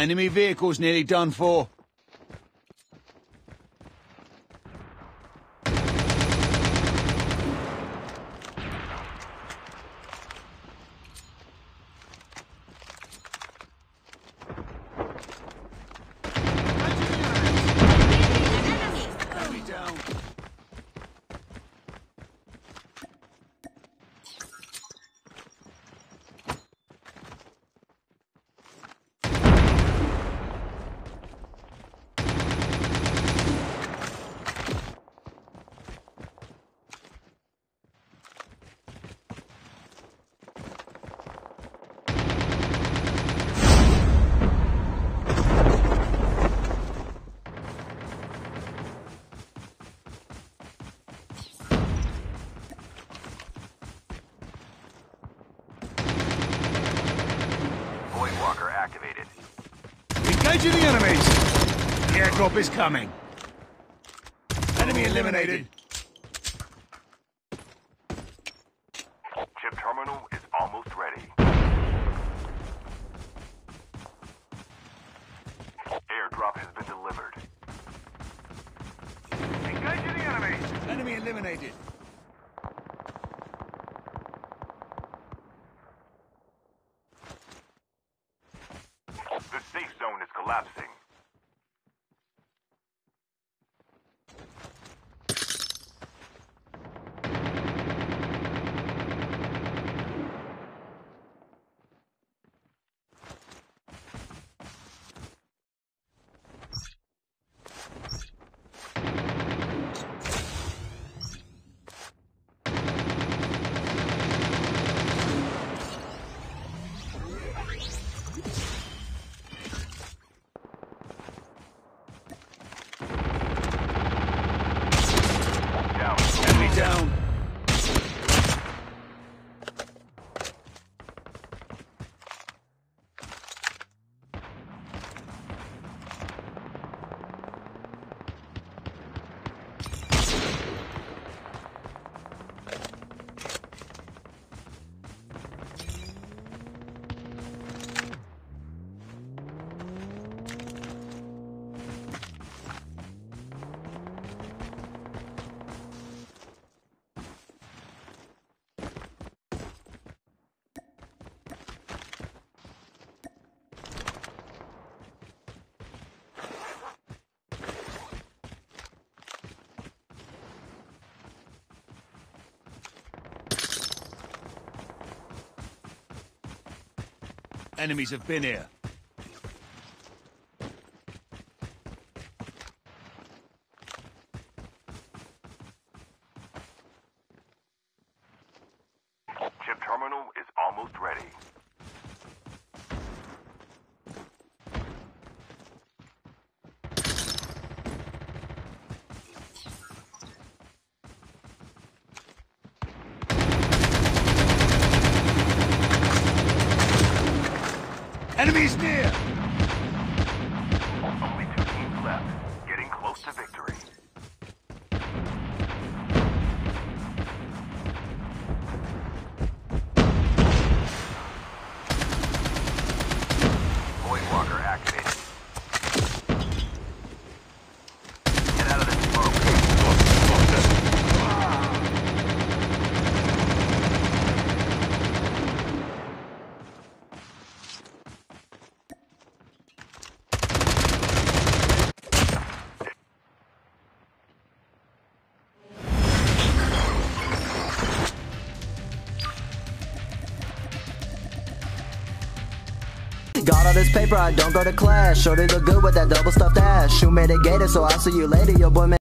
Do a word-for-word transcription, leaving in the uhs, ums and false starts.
Enemy vehicle's nearly done for. Activated. Engaging the enemies! The airdrop is coming. Enemy eliminated. Chip terminal is almost ready. Airdrop has been delivered. Engaging the enemies! Enemy eliminated. The safe zone is collapsing. Enemy down. Enemies have been here. Chip terminal is almost ready. Enemies near! Only two teams left. Getting close to victory. Voidwalker activated. Get out of this smoke. Got all this paper, I don't go to class. Shorty look good with that double stuffed ass. Shoe made a gator, so I'll see you later, your boy made